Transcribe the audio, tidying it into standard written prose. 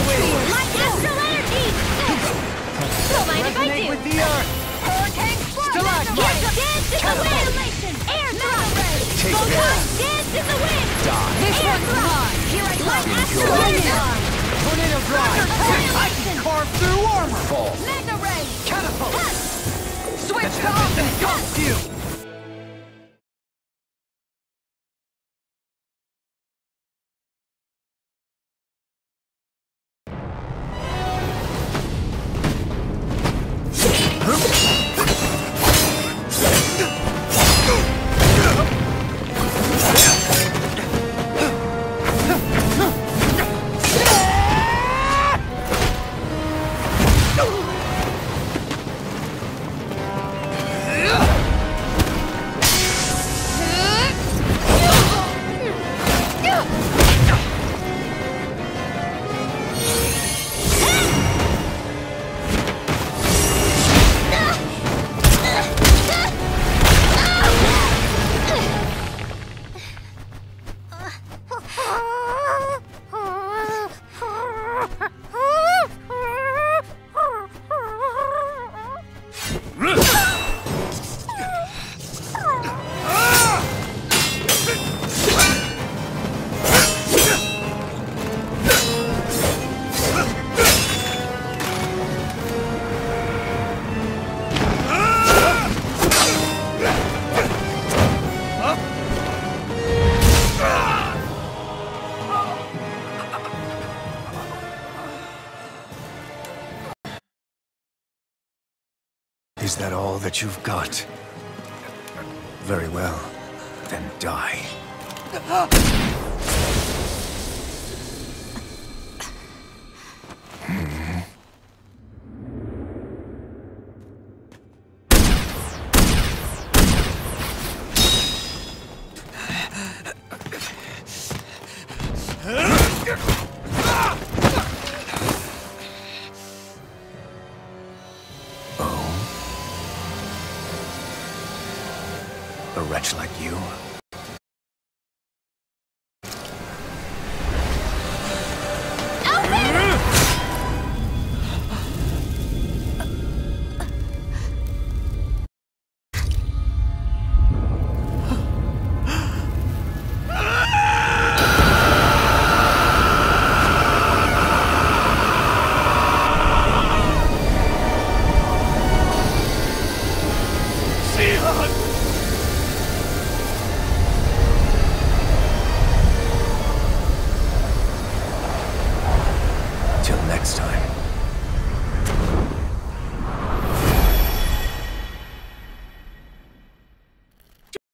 Light astral energy! Don't mind if I do! With the earth! Hurricane Swarm! Stalagmite! Dance in the wind! Air drop! Take Photon this! dance in the wind! Die! This one's mine! Here I come! Astral energy! Tornado drive! I can carve through armor! Fall! Mega ray! Catapult! Switch to offense! You! Is that all that you've got? Very well, then die. A wretch like you? Till next time.